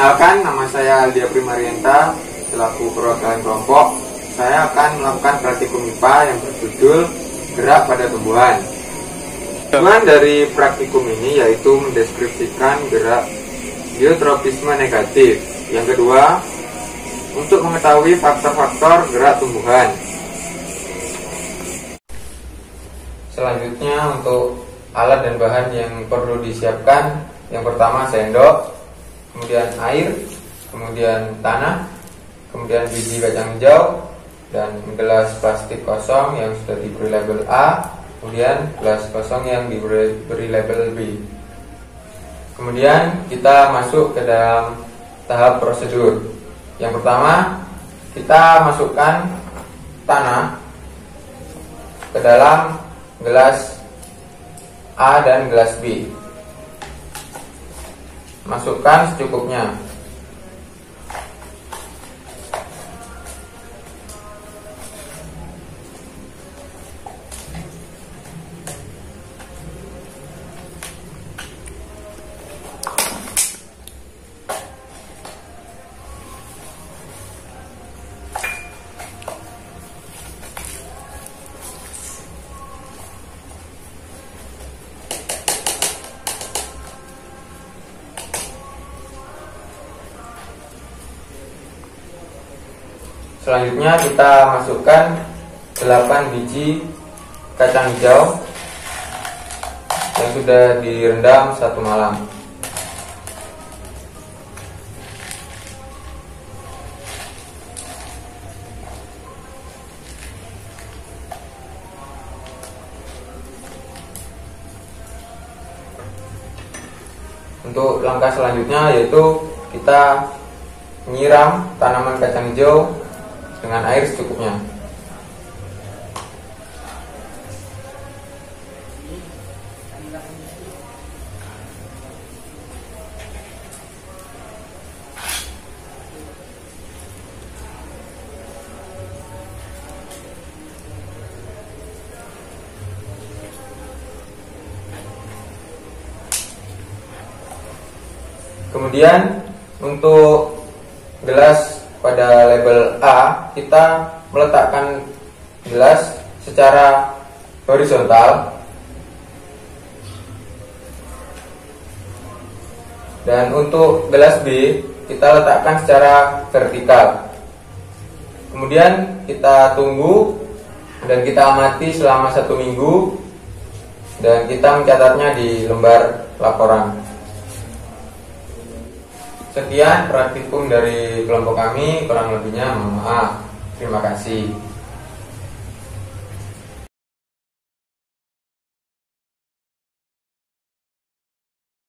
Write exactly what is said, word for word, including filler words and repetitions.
Perkenalkan, nama saya Aldia Primarienta, selaku perwakilan kelompok. Saya akan melakukan praktikum I P A yang berjudul Gerak pada Tumbuhan. Tujuan dari praktikum ini yaitu mendeskripsikan gerak geotropisme negatif. Yang kedua, untuk mengetahui faktor-faktor gerak tumbuhan. Selanjutnya, untuk alat dan bahan yang perlu disiapkan, yang pertama sendok, kemudian air, kemudian tanah, kemudian biji kacang hijau, dan gelas plastik kosong yang sudah diberi label A, kemudian gelas kosong yang diberi beri label B. Kemudian kita masuk ke dalam tahap prosedur. Yang pertama, kita masukkan tanah ke dalam gelas A dan gelas B. Masukkan secukupnya. Selanjutnya kita masukkan delapan biji kacang hijau yang sudah direndam satu malam. Untuk langkah selanjutnya yaitu kita menyiram tanaman kacang hijau dengan air secukupnya. Kemudian untuk gelas pada label A, kita meletakkan gelas secara horizontal dan untuk gelas B kita letakkan secara vertikal. Kemudian kita tunggu dan kita amati selama satu minggu dan kita mencatatnya di lembar laporan. Sekian praktikum dari kelompok kami, kurang lebihnya mohon maaf. Terima kasih.